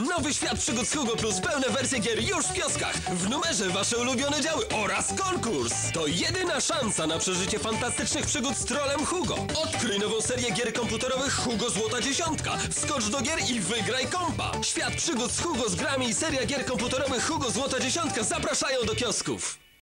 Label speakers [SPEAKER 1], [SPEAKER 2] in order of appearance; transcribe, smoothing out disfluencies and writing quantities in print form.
[SPEAKER 1] Nowy świat przygód z Hugo Plus, pełne wersje gier już w kioskach. W numerze wasze ulubione działy oraz konkurs. To jedyna szansa na przeżycie fantastycznych przygód z trolem Hugo. Odkryj nową serię gier komputerowych Hugo Złota Dziesiątka. Wskocz do gier i wygraj kompa. Świat przygód z Hugo z grami i seria gier komputerowych Hugo Złota Dziesiątka zapraszają do kiosków.